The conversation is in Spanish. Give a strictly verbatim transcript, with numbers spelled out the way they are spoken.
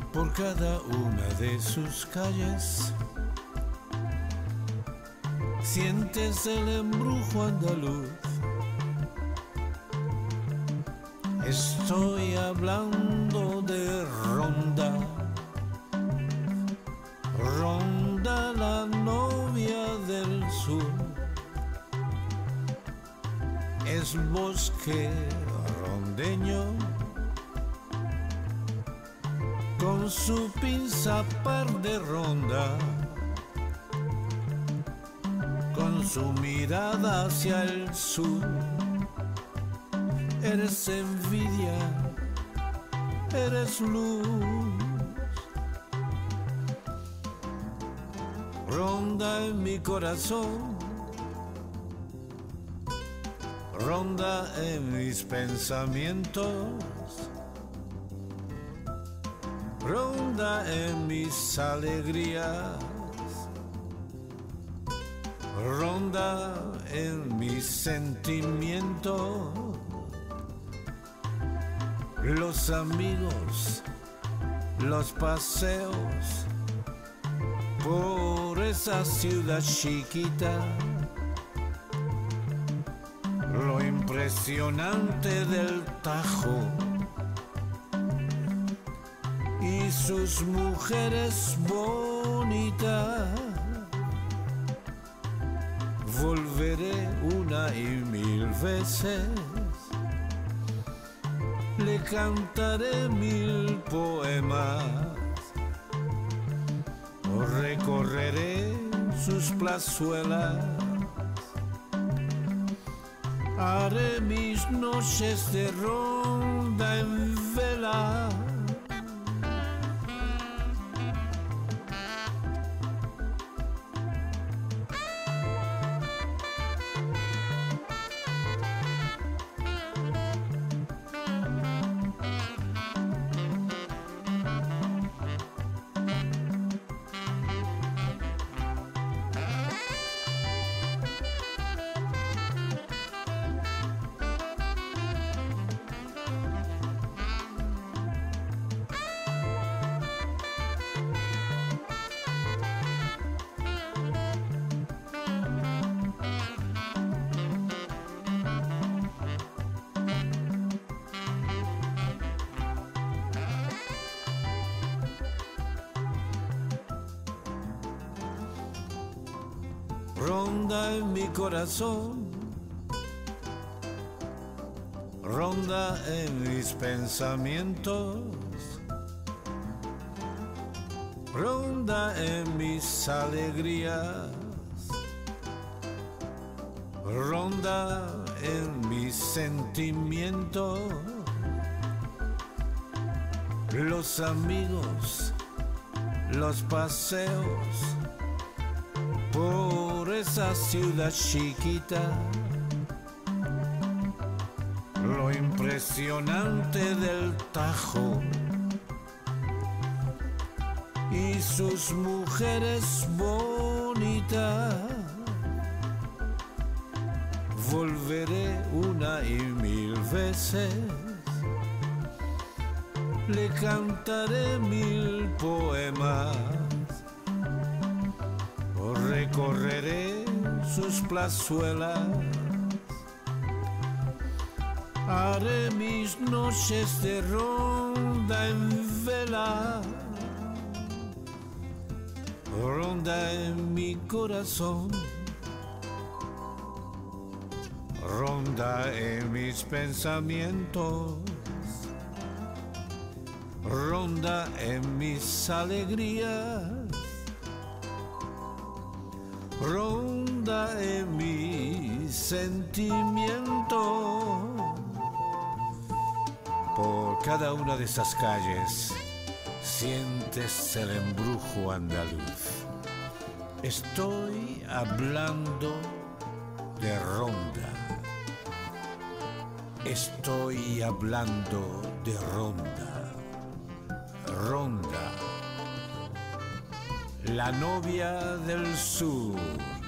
por cada una de sus calles. Sientes el embrujo andaluz. Estoy hablando de Ronda, Ronda, la novia del sur. Es bosque rondeño, con su pinza par de ronda, con su mirada hacia el sur. Eres envidia, eres luz. Ronda en mi corazón, ronda en mis pensamientos, ronda en mis alegrías, ronda en mis sentimientos. Los amigos, los paseos por esa ciudad chiquita, lo impresionante del Tajo y sus mujeres bonitas. Volveré una y mil veces, le cantaré mil poemas, recorreré sus plazuelas, haré mis noches de ronda en vela. Ronda en mi corazón, ronda en mis pensamientos, ronda en mis alegrías, ronda en mis sentimientos. Los amigos, los paseos por esa ciudad chiquita, lo impresionante del Tajo y sus mujeres bonitas. Volveré una y mil veces, le cantaré mil poemas, recorreré sus plazuelas, haré mis noches de ronda en vela, ronda en mi corazón, ronda en mis pensamientos, ronda en mis alegrías, ronda en mis sentimientos. Por cada una de esas calles sientes el embrujo andaluz. Estoy hablando de Ronda. Estoy hablando de Ronda. Ronda, la novia del sur.